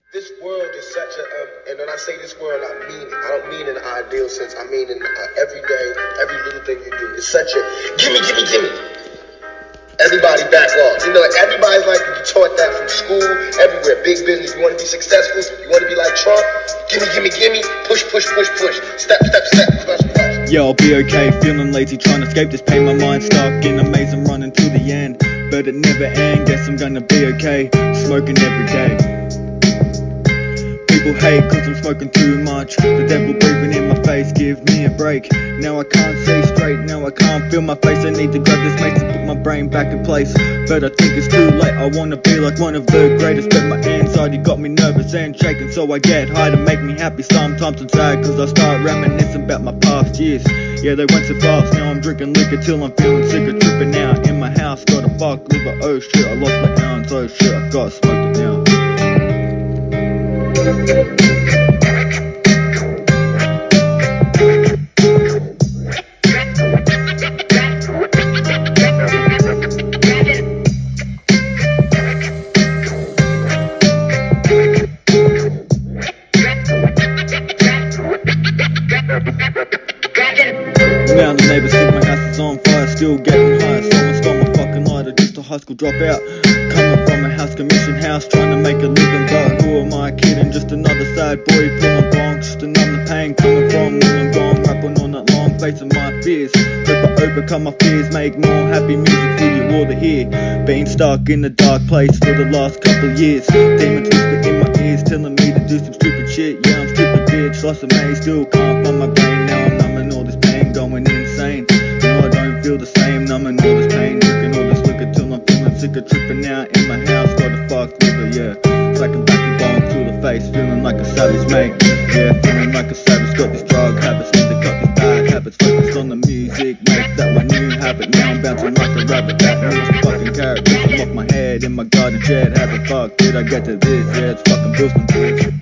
This world is such a, and when I say this world, I mean it. I don't mean in an ideal sense. I mean in every day, every little thing you do. It's such a gimme. Everybody backlog. You know, everybody's like to be taught that from school, everywhere. Big business. You want to be successful? You want to be like Trump? Gimme. Push. Step. Yeah, I'll be okay, feeling lazy, trying to escape this pain. My mind's stuck in a maze, I'm running to the end, but it never ends. Guess I'm gonna be okay, smoking every day. People hate cause I'm smoking too much. The devil breathing in my face, give me a break. Now I can't see straight, now I can't feel my face. I need to grab this mace and put my brain back in place, but I think it's too late. I wanna be like one of the greatest, but my anxiety got me nervous and shaking. So I get high to make me happy. Sometimes I'm sad cause I start reminiscing about my past years. Yeah, they went so fast, now I'm drinking liquor till I'm feeling sick of tripping out. In my house, got a fuck liver, oh shit, I lost my ounce, oh shit, I've got to smoke it now. Now the neighbors think my house is on fire, still getting high. Someone stole my fucking lighter, just a high school dropout. Coming from a house commission house, trying to make a living, but who am I kidding? Just another sad boy pulling bonks, just to numb the pain coming from Wollongong. Rapping on that long, facing my fears. Hope I overcome my fears, make more happy music for you all to hear. Been stuck in a dark place for the last couple years. Demons whisper in my ears, telling me to do some stupid shit. Yeah, I'm stupid bitch, lost a maze, still can't find my brain. Now I'm numbing all this pain, going insane. No, I don't feel the same, numbing all this pain, drinking all this liquor till I'm feeling sick of tripping out. In my house, got a fuck liver, yeah. Slacking back and bomb to the face, feeling like a savage, mate. Yeah, feeling like a savage, got these drug habits, need to cut these bad habits. Focused on the music, make that my new habit. Now I'm bouncing like a rabbit, that needs a fucking carrot. I'm off my head in my garden shed, having fuck, did I get to this? Yeah, it's fucking Billston, bitch.